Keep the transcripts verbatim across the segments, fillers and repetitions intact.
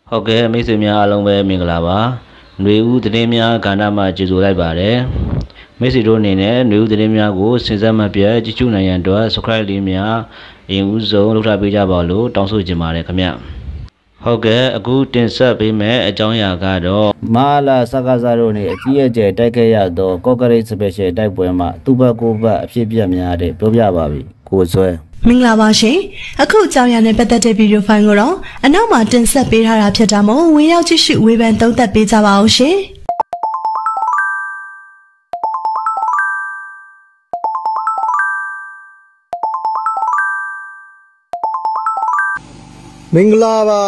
ဟုတ်ကဲ့မိတ်ဆွေများအားလုံးပဲမင်္ဂလာပါຫນွေဦးသတင်းများကဏ္ဍမှာကြိုဆိုလိုက်ပါတယ်မိတ်ဆွေတို့အနေနဲ့ຫນွေဦးသတင်းများကိုစဉ်ဆက်မပြတ်ကြည့်ရှုနိုင်ရန်အတွက် subscribe လေးများအရင်ဦးဆုံးလုပ်ထားပေးကြပါလို့တောင်းဆိုချင်ပါတယ်ခင်ဗျဟုတ်ကဲ့အခုတင်ဆက်ပေးမယ့်အကြောင်းအရာကတော့မာလာစကားစားတို့နဲ့အကြီးအကျယ်တိုက်ခဲ့ရသောကော့ကရိတ် special တိုက်ပွဲမှာသူ့ဘက်ကိုဘက်အဖြစ်ပြများတဲ့ပြောပြပါပြီကိုဆွဲမင်္ဂလာပါရှင်အခုအကြောင်းအရာနဲ့ပတ်သက်တဲ့ဗီဒီယိုဖိုင်ကိုတော့အနောက်မှာတင်ဆက်ပေးထားတာဖြစ်တာမို့ဝင်ရောက်ကြည့်ရှုဝေဖန်သုံးသပ်ပေးကြပါအောင်ရှင်မင်္ဂလာပါ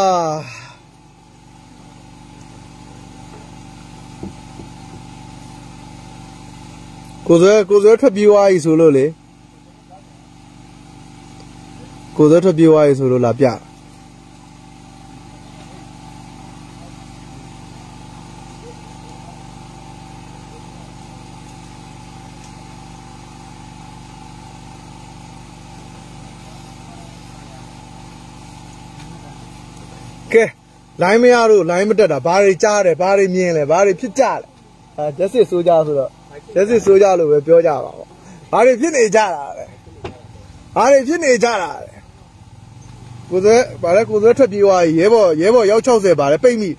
ကိုယ်စဲကိုယ်စဲထွက်ပြေးသွားပြီဆိုလို့လေကိုယ်စဲထွက်ပြေးသွားပြီဆိုလို့လာပြကဲလိုင်းမရလို့လိုင်းမတက်တာဘာတွေကြားတယ်ဘာတွေမြင်လဲဘာတွေဖြစ်ကြလဲအဲဂျက်စစ်ဆိုကြဆိုတော့ဂျက်စစ်ဆိုကြလို့ပဲပြောကြပါပေါ့ဘာတွေဖြစ်နေကြတာလဲဘာတွေဖြစ်နေကြတာလဲကိုယ်စဲဘာလဲကိုယ်စဲထွက်ပြေးသွားရဲဘော်ရဲဘော်ရောက်၆၀ပါလဲပိတ်မိ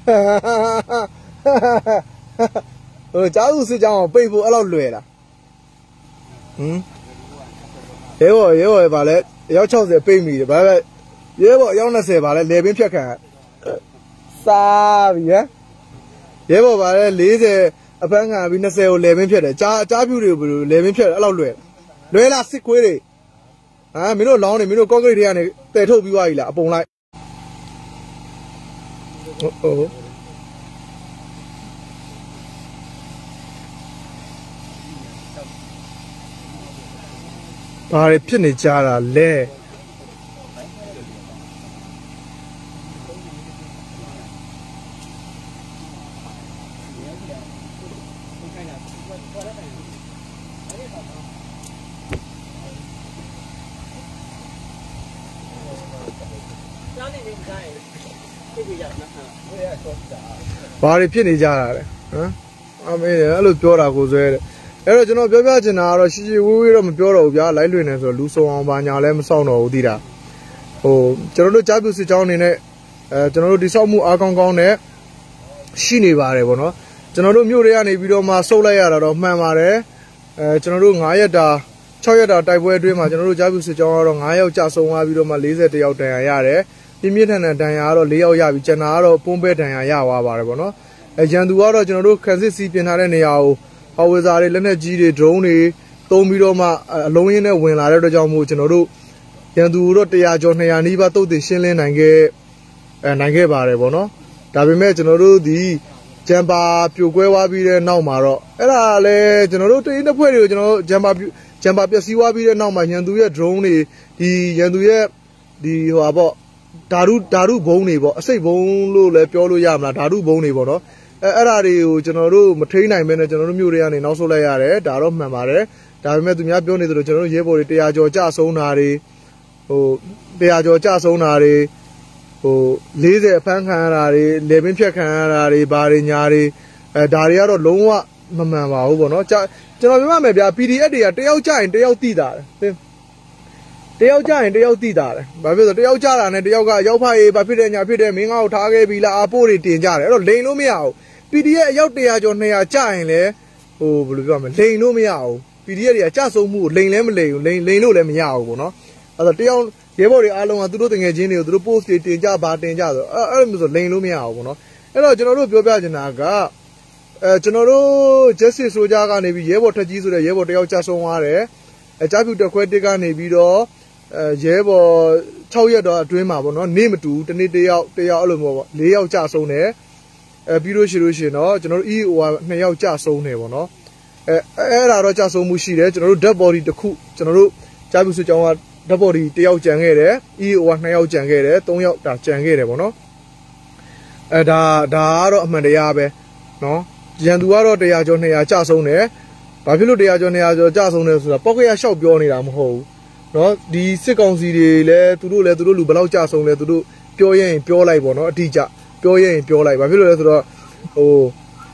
ဟိုကြားသူစစ်ကြောင်းပိတ်ဖို့အဲ့လောက်လွယ်လားဟမ်ရဲဘော်ရဲဘော်ဘာလဲရောက်၆၀ပိတ်မိတယ်ဘာလဲရဲဘော်ရောက်၂၀ပါလဲလေပင်ဖြတ်ခံစားပြီဟမ်ရဲဘော်ပါလဲ၄၀အဖမ်းခံပြီး၂၀ကိုလေပင်ဖြတ်တယ်ကြားကြားပြူတွေကိုလေပင်ဖြတ်တယ်အဲ့လောက်လွယ်လွယ်လားစစ်ခွေးတွေဟာမင်းတို့လောင်းနေမင်းတို့ကော့ကရိတ်တွေကနေတည်ထုတ်ပြီးသွားပြီလားအပုံလိုက်ဟုတ်ဟုတ်ဘာတွေဖြစ်နေကြတာလဲဘာတွေဖြစ်နေကြတာလဲဟမ်အမေအဲ့လိုပြောတာကိုဆွဲတယ်အဲ့တော့ကျွန်တော်ပြောပြချင်တာကတော့ရှီရှီဝေးဝေးတော့မပြောတော့ဘူးဗျာလိုက်လွင်နေဆိုတော့လူစုံအောင်ပါညာလည်းမဆောင်တော့ဘူးသိတာဟိုကျွန်တော်တို့ကြားပြစစ်ကြောင်းအနေနဲ့အဲကျွန်တော်တို့ဒီဆောက်မှုအားကောင်းကောင်းနဲ့ရှိနေပါတယ်ဗောနော်ကျွန်တော်တို့မြို့တွေကနေပြီးတော့မှစုပ်လိုက်ရတာတော့မှန်ပါတယ်အဲကျွန်တော်တို့၅ရက်တာ၆ရက်တာတိုက်ပွဲအတွင်းမှာကျွန်တော်တို့ကြားပြစစ်ကြောင်းကတော့၅ယောက်ကြာဆုံးသွားပြီးတော့မှ၄၁ယောက်တန်ရာရတယ်ပြင်းပြထန်ထန်တန်ရာကတော့၄ယောက်ရပြီကျန်တာကတော့ပုံးပဲတန်ရာရသွားပါတယ်ဗောနော်အဲရန်သူကတော့ကျွန်တော်တို့ခန်းစစ်စီပြင်ထားတဲ့နေရာကိုဟော်ဝေဇာတွေလက်နက်ကြီးတွေ drone တွေသုံးပြီးတော့မှအလုံးရင်းနဲ့ဝင်လာတဲ့အတွက်ကြောင့်မို့ကျွန်တော်တို့ရန်သူတို့၁၀၀ကျော်၂၀၀နီးပါးတုတ်တင်ရှင်းလင်းနိုင်ခဲ့အဲနိုင်ခဲ့ပါတယ်ဗောနော်ဒါပေမဲ့ကျွန်တော်တို့ဒီဂျမ်ပါပြိုကွဲသွားပြီးတဲ့နောက်မှာတော့အဲ့ဒါလည်းကျွန်တော်တို့တရင်တစ်ဖွဲ့တွေကိုကျွန်တော်တို့ဂျမ်ပါဂျမ်ပါပျက်စီးသွားပြီးတဲ့နောက်မှာရန်သူရဲ့ drone တွေဒီရန်သူရဲ့ဒီဟိုပါပေါ့ဓာတုဓာတုဘုံတွေပေါ့အစိတ်ဘုံလို့လည်းပြောလို့ရမလားဓာတုဘုံတွေပေါ့နော်အဲအဲ့ဒါတွေကိုကျွန်တော်တို့မထိန်းနိုင်မဲနဲ့ကျွန်တော်တို့မြို့တွေကနေနောက်ဆုတ်လိုက်ရတယ်ဒါတော့မှန်ပါတယ်ဒါပေမဲ့သူများပြောနေသလိုကျွန်တော်တို့ရဲဘော်တွေ၁၀၀ကျော်ကြဆုံးတာတွေဟို၁၀၀ကျော်ကြဆုံးတာတွေဟို၄၀အဖမ်းခံရတာတွေလေပင်ဖြတ်ခံရတာတွေဘာတွေညာတွေအဲဒါတွေကတော့လုံးဝမမှန်ပါဘူးပေါ့နော်ကျွန်တော်ပြောရမယ်ဗျာ ပီဒီအက် တွေကတယောက်ကြရင်တယောက်တိတာတယ်တယောက်ကြရင်တယောက်တိတာတယ်ဘာဖြစ်လို့တယောက်ကြတာနဲ့တယောက်ကရောက်ဖရေးဘာဖြစ်တဲ့ညာဖြစ်တဲ့မင်းငါ့ကိုထားခဲ့ပြီလားအပိုးတွေတင်ကြတယ်အဲ့တော့လိန်လို့မရဘူး ပီဒီအက် အယောက်၁၀၀ကျော်၂၀၀ကြရင်လဲဟိုဘယ်လိုပြောမလဲလိန်လို့မရဘူး ပီဒီအက် တွေကကြဆုံးမှုကိုလိန်လဲမလိန်ဘူးလိန်လိန်လို့လည်းမရဘူးပေါ့နော်အဲ့တော့တယောက်ရဲဘော်တွေအားလုံးကသူတို့တငယ်ချင်းတွေကိုသူတို့ post တွေတင်ကြပါတင်ကြဆိုအဲ့အဲ့လိုဆိုလိန်လို့မရဘူးပေါ့နော်အဲ့တော့ကျွန်တော်တို့ပြောပြချင်တာကအဲကျွန်တော်တို့ justice ဆိုကြကနေပြီးရဲဘော်ထက်ကြီးဆိုတဲ့ရဲဘော်တယောက်ကြဆုံးသွားတယ်အဲကြားပြူတက်ခွဲတစ်ကနေပြီးတော့အဲရဲဘော်၆ရက်တော့အတွင်းမှာပေါ့နော်နေမတူတနေ့တယောက်တယောက်အဲ့လိုမျိုးပေါ့၄ယောက်ကြဆုံးတယ်အဲပြီးလို့ရှိလို့ရှိရင်တော့ကျွန်တော်တို့ E O က၂ယောက်ကြဆုံးတယ်ပေါ့နော်အဲအဲ့ဒါတော့ကြဆုံးမှုရှိတယ်ကျွန်တော်တို့ dead body တစ်ခုကျွန်တော်တို့ကြားပြူစစ်ကြောင်းက dead body တယောက်ကြံခဲ့တယ် E O က၂ယောက်ကြံခဲ့တယ်၃ယောက်ဒါကြံခဲ့တယ်ပေါ့နော်အဲဒါဒါကတော့အမှန်တရားပဲနော်ရန်သူကတော့၁၀၀ကျော်၂၀၀ကြဆုံးတယ်ဘာဖြစ်လို့၁၀၀ကျော်၂၀၀ကျော်ကြဆုံးတယ်ဆိုတာပောက်ကရရှောက်ပြောနေတာမဟုတ်ဘူးနော်ဒီစစ်ကောင်စီတွေလည်းသူတို့လည်းသူတို့လူဘယ်လောက်ကြဆုံးလဲသူတို့ပြောရင်ပြောလိုက်ပေါ့နော်အတိအကျပြောရင်ပြောလိုက်ဘာဖြစ်လို့လဲဆိုတော့ဟို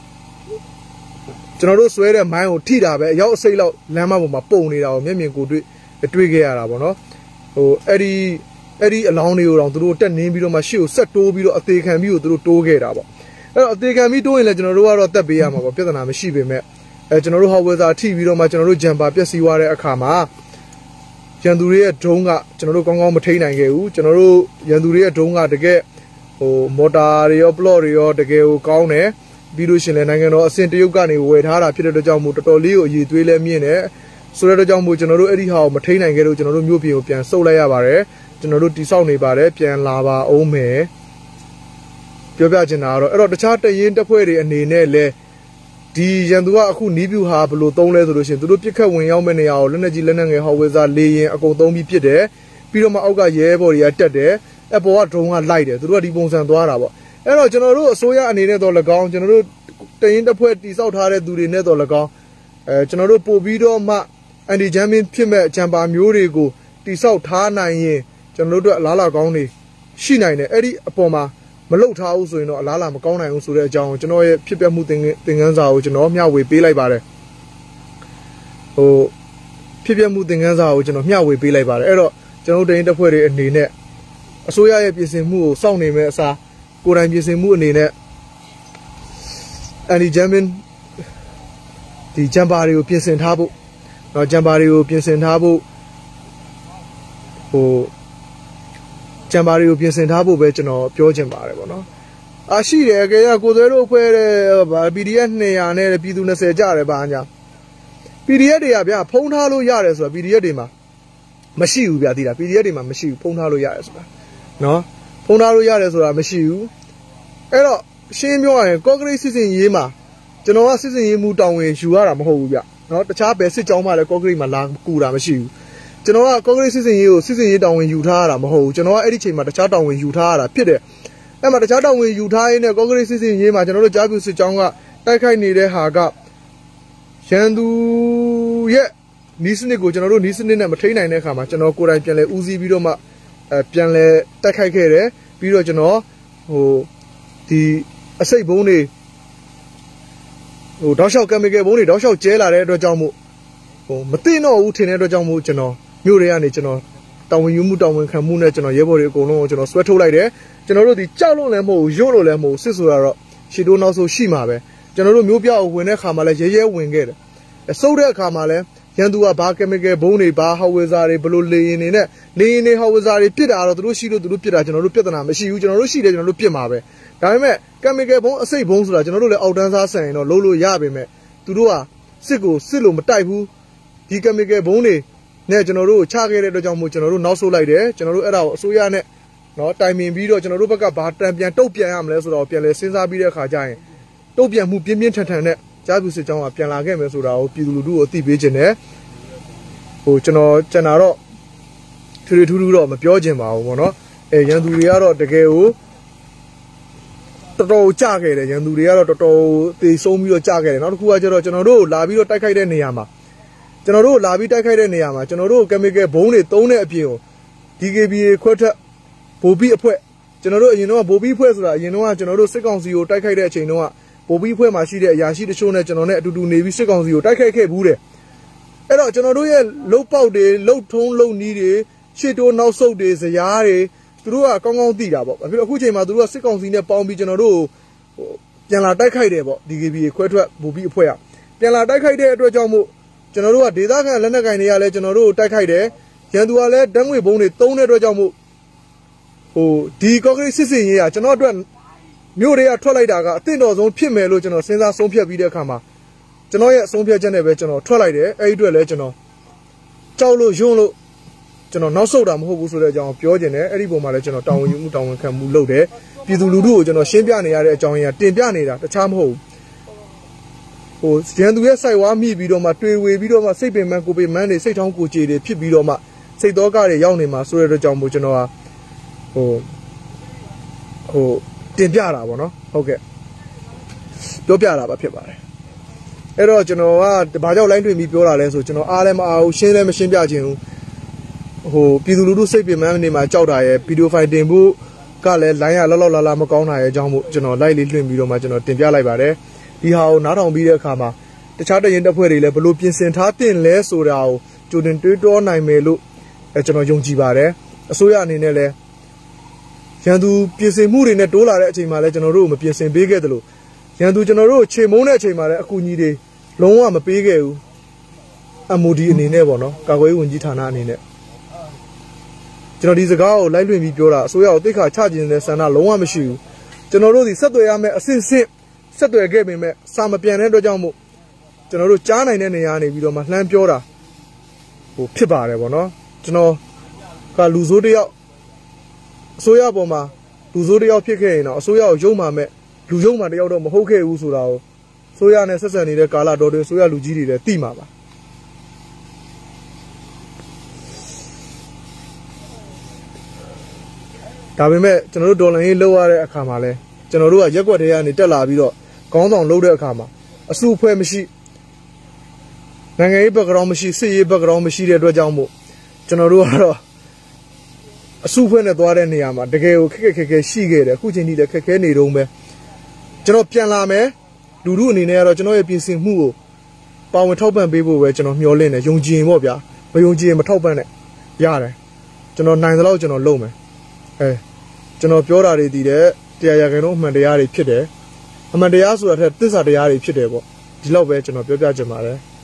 ကျွန်တော်တို့ဆွဲတဲ့မိုင်းကိုထိတာပဲအရောက်အစိတ်လောက်လမ်းမပေါ်မှာပုံနေတာကိုမျက်မြင်ကိုတွေ့တွေ့ခဲ့ရတာပေါ့နော်ဟိုအဲ့ဒီအဲ့ဒီအလောင်းတွေကိုတော့သူတို့တက်နင်းပြီးတော့မှရှေ့ကိုဆက်တိုးပြီးတော့အသေးခံပြီးကိုသူတို့တိုးခဲ့တာပေါ့အဲ့တော့အသေးခံပြီးတိုးရင်လည်းကျွန်တော်တို့ကတော့တက်ပေးရမှာပေါ့ပြဿနာမရှိပေမဲ့အဲကျွန်တော်တို့ဟော်ဝဲစာထိပြီးတော့မှကျွန်တော်တို့ဂျမ်ပါပျက်စီးသွားတဲ့အခါမှာရန်သူတွေရဲ့ဒုံးကကျွန်တော်တို့ကောင်းကောင်းမထိန်းနိုင်ခဲ့ဘူးကျွန်တော်တို့ရန်သူတွေရဲ့ဒုံးကတကယ်ဟိုမော်တာတွေရောပလော့တွေရောတကယ်ကိုကောင်းတယ်ပြီးလို့ရှင်လည်းနိုင်ငံတော်အဆင့်တရုတ်ကနေဝယ်ထားတာဖြစ်တဲ့အတွက်ကြောင့်မို့တော်တော်လေးကိုအည်သွေးလဲမြင့်တယ်ဆိုတဲ့အတွက်ကြောင့်မို့ကျွန်တော်တို့အဲ့ဒီဟာကိုမထိန်းနိုင်ခဲ့လို့ကျွန်တော်တို့မြို့ပြင်ကိုပြန်ဆုတ်လိုက်ရပါတယ်ကျွန်တော်တို့တိဆောက်နေပါတယ်ပြန်လာပါအောင်မယ်ပြောပြချင်တာကတော့အဲ့တော့တခြားတရင်တက်ဖွဲ့တွေအနေနဲ့လဲဒီရန်သူကအခုနီးပြူဟာဘယ်လိုသုံးလဲဆိုလို့ရှိရင်သူတို့ပြစ်ခတ်ဝင်ရောက်မဲ့နေရာကိုလက်နက်ကြီးလက်နက်ငယ်ဟော်ဝဲစားလေရင်အကုန်သုံးပြီးပြစ်တယ်ပြီးတော့မှအောက်ကရဲဘော်တွေကတက်တယ်အပေါ်ကဒရုန်းကလိုက်တယ်သူတို့ကဒီပုံစံသွားတာပေါ့အဲ့တော့ကျွန်တော်တို့အစိုးရအနေနဲ့တော့၎င်းကျွန်တော်တို့တရင်တက်ဖွဲ့တိဆောက်ထားတဲ့သူတွေနဲ့တော့၎င်းအဲကျွန်တော်တို့ပို့ပြီးတော့မှအန်တီဂျမ်မင်းဖြစ်မဲ့ဂျမ်ပါမျိုးတွေကိုတိဆောက်ထားနိုင်ရင်ကျွန်တော်တို့အတွက်အလားအလာကောင်းတွေရှိနိုင်တယ်အဲ့ဒီအပေါ်မှာမလုတ်ထားဘူးဆိုရင်တော့အလားအလာမကောင်းနိုင်ဘူးဆိုတဲ့အကြောင်းကျွန်တော်ရဲ့ဖြစ်ပျက်မှုသင်သင်ခန်းစာကိုကျွန်တော်မျှဝေပေးလိုက်ပါတယ်ဟိုဖြစ်ပျက်မှုသင်ခန်းစာကိုကျွန်တော်မျှဝေပေးလိုက်ပါတယ်အဲ့တော့ကျွန်တော်တို့တိုင်းတပ်ဖွဲ့တွေအနေနဲ့အစိုးရရဲ့ပြင်ဆင်မှုကိုစောင့်နေမဲ့အစားကိုယ်တိုင်ပြင်ဆင်မှုအနေနဲ့အန်ဒီဂျမ်မင်းဒီဂျမ်ပါတွေကိုပြင်ဆင်ထားဖို့တော့ဂျမ်ပါတွေကိုပြင်ဆင်ထားဖို့ဟိုဂျမ်ပါတွေကိုပြင်ဆင်ထားဖို့ပဲကျွန်တော်ပြောချင်ပါတယ်ပေါ့နော်အာရှိတယ်အကယ်ကကိုသွဲတို့အဖွဲ့တဲ့ဗာ ပီ ဒီ အက်ဖ် နှစ်ရာနဲ့ပြည်သူနှစ်ဆယ်ကြတယ်ဗာညာ ပီ ဒီ အက်ဖ် တွေကဗျာဖုံးထားလို့ရတယ်ဆိုတာ ပီ ဒီ အက်ဖ် တွေမှာမရှိဘူးဗျာသိလား ပီ ဒီ အက်ဖ် တွေမှာမရှိဘူးဖုံးထားလို့ရတယ်ဆိုတာနော်ဖုံးထားလို့ရတယ်ဆိုတာမရှိဘူးအဲ့တော့ရှင်းပြောရရင်ကော့ကရိတ်စစ်စင်ရေးမှာကျွန်တော်ကစစ်စင်ရေးမှုတောင်းဝင်ယူရတာမဟုတ်ဘူးဗျနော်တခြားဘယ်စစ်ကြောင်းမှလည်းကော့ကရိတ်မှာလာကူတာမရှိဘူးကျွန်တော်ကကော့ကရိတ်စစ်စင်ရေးကိုစစ်စင်ရေးတောင်းဝင်ယူထားရတာမဟုတ်ဘူးကျွန်တော်ကအဲ့ဒီချိန်မှာတခြားတောင်းဝင်ယူထားရတာဖြစ်တယ်အဲ့မှာတခြားတောင်းဝင်ယူထားရင်းနဲ့ကော့ကရိတ်စစ်စင်ရေးမှာကျွန်တော်တို့ကြားပြစစ်ကြောင်းကတိုက်ခိုက်နေတဲ့ဟာကရန်သူရဲ့နီးစနစ်ကိုကျွန်တော်တို့နီးစနစ်နဲ့မထိနိုင်တဲ့အခါမှာကျွန်တော်ကိုယ်တိုင်ပြန်လဲဦးစီးပြီးတော့မှအဲပြန်လဲတိုက်ခိုက်ခဲ့တယ်ပြီးတော့ကျွန်တော်ဟိုဒီအစိတ်ဘုံတွေဟိုတောက်လျှောက်ကင်မီကယ်ဘုံတွေတောက်လျှောက်ကျဲလာတဲ့အတွက်ကြောင့်မို့ဟိုမသိတော့ဘူးထင်တဲ့အတွက်ကြောင့်မို့ကျွန်တော်မြို့တွေကနေကျွန်တော်တောင်ဝင်ယူမှုတောင်ဝင်ခံမှုနဲ့ကျွန်တော်ရဲဘော်တွေအကုန်လုံးကိုကျွန်တော်ဆွဲထုတ်လိုက်တယ်ကျွန်တော်တို့ဒီကြောက်လို့လည်းမဟုတ်ဘူးရွတ်လို့လည်းမဟုတ်စစ်ဆိုတာတော့ရှီတိုးနောက်ဆိုရှိမှာပဲကျွန်တော်တို့မျိုးပြအဝင်တဲ့ခါမှာလည်းရဲရဲဝင်ခဲ့တယ်အစုပ်တဲ့အခါမှာလည်းရန်သူကဘာကင်မီကယ်ဘုံတွေဘာဟော်ဝေဇာတွေဘလို့လေရင်နေနဲ့လေရင်တွေဟော်ဝေဇာတွေပြစ်တာတော့သူတို့ရှိလို့သူတို့ပြစ်တာကျွန်တော်တို့ပြဿနာမရှိဘူးကျွန်တော်တို့ရှိတယ်ကျွန်တော်တို့ပြစ်မှာပဲဒါပေမဲ့ကင်မီကယ်ဘုံအစိတ်ဘုံဆိုတာကျွန်တော်တို့လည်းအောက်တန်းစားဆန်ရင်တော့လုံးလို့ရပါပဲသူတို့ကစစ်ကိုစစ်လို့မတိုက်ဘူးဒီကင်မီကယ်ဘုံတွေနဲ့ကျွန်တော်တို့ချခဲ့တဲ့အတွက်ကြောင့်မို့ကျွန်တော်တို့နောက်ဆုတ်လိုက်တယ်ကျွန်တော်တို့အဲ့ဒါကိုအစိုးရနဲ့နော်တိုင်ပင်ပြီးတော့ကျွန်တော်တို့ဘက်ကဘာတံပြန်တုတ်ပြန်ရမလဲဆိုတော့ပြန်လဲစဉ်းစားပြီးတဲ့အခါကျရင်တုတ်ပြန်မှုပြင်းပြင်းထန်ထန်နဲ့ကြားပြစစ်ကြောင်းကပြန်လာခဲ့မယ်ဆိုတာကိုပြည်သူလူထုကိုအသိပေးခြင်းနဲ့ဟိုကျွန်တော်ကျန်တာတော့ထူထူထူထူတော့မပြောချင်ပါဘူးပေါ့နော်အဲရန်သူတွေကတော့တကယ်ကိုတော်တော်ကြခဲ့တယ်ရန်သူတွေကတော့တော်တော်သေဆုံးပြီးတော့ကြခဲ့တယ်နောက်တစ်ခုကကျတော့ကျွန်တော်တို့လာပြီးတော့တိုက်ခိုက်တဲ့နေရာမှာကျွန်တော်တို့လာပြီးတိုက်ခိုက်တဲ့နေရာမှာကျွန်တော်တို့ကင်မီကယ်ဘုံတွေသုံးတဲ့အပြင်ကို ဒီ ကေ ဘီ အေ ခွဲထက်ဘိုဘီအဖွဲ့ကျွန်တော်တို့အရင်တော့ဘိုဘီအဖွဲ့ဆိုတာအရင်တော့ကျွန်တော်တို့စစ်ကောင်စီကိုတိုက်ခိုက်တဲ့အချိန်တုန်းကဘိုဘီအဖွဲ့မှာရှိတဲ့အရာရှိတချို့နဲ့ကျွန်တော်နဲ့အတူတူနေပြီးစစ်ကောင်စီကိုတိုက်ခိုက်ခဲ့ဘူးတဲ့အဲ့တော့ကျွန်တော်တို့ရဲ့လုတ်ပေါက်တွေလုတ်ထုံးလုတ်နီးတွေရှေ့တိုးနောက်ဆုတ်တွေဇရာတွေသူတို့ကကောင်းကောင်းသိတာပေါ့အခုအခုချိန်မှာသူတို့ကစစ်ကောင်စီနဲ့ပေါင်းပြီးကျွန်တော်တို့ဟိုပြန်လာတိုက်ခိုက်တယ်ပေါ့ ဒီ ကေ ဘီ အေ ခွဲထွက်ဘိုဘီအဖွဲ့ကပြန်လာတိုက်ခိုက်တဲ့အတွက်ကြောင့်မို့ကျွန်တော်တို့ကဒေသခံလက်နက်ကိုင်တွေကလည်းကျွန်တော်တို့တိုက်ခိုက်တယ်ရန်သူကလည်းဓာတ်ငွေဘုံတွေတုံးတဲ့အတွက်ကြောင့်မို့ဟိုဒီကော့ကရိတ်စစ်စင်ရေးကကျွန်တော်အတွက်မြို့တွေကထွက်လိုက်တာကအသင့်တော်ဆုံးဖြစ်မယ်လို့ကျွန်တော်စဉ်းစားဆုံးဖြတ်ပြီးတဲ့အခါမှာကျွန်တော်ရဲ့အဆုံးဖြတ်ချက်နဲ့ပဲကျွန်တော်ထွက်လိုက်တယ်အဲ့ဒီအတွက်လည်းကျွန်တော်ကြောက်လို့ယွန်းလို့ကျွန်တော်နောက်ဆုတ်တာမဟုတ်ဘူးဆိုတဲ့အကြောင်းပြောချင်တယ်အဲ့ဒီပုံမှာလည်းကျွန်တော်တာဝန်ယူမှုတာဝန်ခံမှုလုပ်တယ်ပြည်သူလူထုကိုကျွန်တော်ရှင်းပြနေရတဲ့အကြောင်းရင်းကတင်ပြနေတာတခြားမဟုတ်ဘူးဟိုရန်သူရဲ့စိုက်ဝါးမိပြီးတော့မှတွေ့ဝေပြီးတော့မှစိတ်ပင်မကိုပင်မန်းတွေစိတ်ထောင်းကိုကြေတွေဖြစ်ပြီးတော့မှစိတ်သောကတွေရောက်နေမှာဆိုတဲ့အတွက်ကြောင့်မို့ကျွန်တော်ကဟိုဟိုတင်ပြတာပေါ့နော်ဟုတ်ကဲ့ပြောပြတာပါဖြစ်ပါတယ်အဲ့တော့ကျွန်တော်ကဘာကြောင့်လိုင်းတွေ့ပြီးပြောတာလဲဆိုကျွန်တော်အားလည်းမအားဘူးရှင်းလည်းမရှင်းပြချင်ဘူးဟိုပြည်သူလူထုစိတ်ပင်မန်းနေမှာကြောက်တာရဲ့ဗီဒီယိုဖိုင်တင်ဖို့ကလည်းလိုင်းရလောက်လောက်လာလာမကောင်းတာရဲ့အကြောင်းမို့ကျွန်တော်လိုက်လေးလွှင့်ပြီးတော့မှကျွန်တော်တင်ပြလိုက်ပါတယ်ဒီဟာကိုနားထောင်ပြီးတဲ့အခါမှာတခြားတရင်တပ်ဖွဲ့တွေလည်းဘလို့ပြင်ဆင်ထားတင်လဲဆိုတာကိုကြိုတင်တွေးတောနိုင်မယ်လို့အဲကျွန်တော်ယုံကြည်ပါတယ်အစိုးရအနေနဲ့လည်းရန်သူပြင်ဆင်မှုတွေနဲ့တိုးလာတဲ့အချိန်မှာလည်းကျွန်တော်တို့မပြင်ဆင်ပေးခဲ့သလိုရန်သူကျွန်တော်တို့ခြေမုန်းတဲ့အချိန်မှာလည်းအကူအညီတွေလုံးဝမပေးခဲ့ဘူး အမိုဒီအနေနဲ့ပေါ့နော်ကာကွယ်ရေးဝန်ကြီးဌာနအနေနဲ့ကျွန်တော်ဒီစကားကိုလိုက်လွှင့်ပြီးပြောတာအစိုးရကိုတိတ်ခါချကျင်တဲ့ဆန္ဒလုံးဝမရှိဘူးကျွန်တော်တို့ဒီဆက်သွယ်ရမယ့်အဆင့်ဆင့်ဆက်သွယ်ခဲ့ပေမဲ့စာမပြန်တဲ့အတွက်ကြောင့်မို့ကျွန်တော်တို့ကြားနိုင်တဲ့နေရာနေပြီးတော့မှလှမ်းပြောတာဟိုဖြစ်ပါတယ်ပေါ့နော်ကျွန်တော်ကလူဆိုးတယောက်အစိုးရပေါ်မှာလူဆိုးတယောက်ဖြစ်ခဲ့ရင်တော့အစိုးရကိုယုံမှမဲ့လူယုံမှတယောက်တော့မဟုတ်ခဲ့ဘူးဆိုတာကိုအစိုးရနဲ့ဆက်ဆံနေတဲ့ကာလတော်တွေအစိုးရလူကြီးတွေလည်းသိမှာပါဒါပေမဲ့ကျွန်တော်တို့ဒေါ်လာရေးလောက်ရတဲ့အခါမှာလဲကျွန်တော်တို့ကရက်ွက်တွေကနေတက်လာပြီးတော့ခေါင်းဆောင်လှုပ်တဲ့အခါမှာအစုအဖွဲ့မရှိနိုင်ငံရေး background မရှိစစ်ရေး background မရှိတဲ့အတွက်ကြောင့်မို့ကျွန်တော်တို့ကတော့အစုအဖွဲ့နဲ့သွားတဲ့နေရာမှာတကယ်ကိုခက်ခက်ခဲခဲရှိခဲ့တယ်အခုချိန်ထိလည်းခက်ခဲနေတုန်းပဲကျွန်တော်ပြန်လာမယ်လူလူအနေနဲ့ကတော့ကျွန်တော်ရဲ့ပြင်ဆင်မှုကိုပါဝင်ထောက်ပံ့ပေးဖို့ပဲကျွန်တော်မျှော်လင့်တယ်ယုံကြည်ရင်ပေါ့ဗျာမယုံကြည်ရင်မထောက်ပံ့နဲ့ရတယ်ကျွန်တော်နိုင်သလောက်ကျွန်တော်လုပ်မယ်အဲကျွန်တော်ပြောတာတွေတည်တဲ့တရားရခိုင်တော့အမှန်တရားတွေဖြစ်တယ်အမှန်တရားဆိုတာထက်သစ္စာတရားတွေဖြစ်တယ်ပေါ့ဒီလောက်ပဲကျွန်တော်ပြောပြချင်ပါတယ်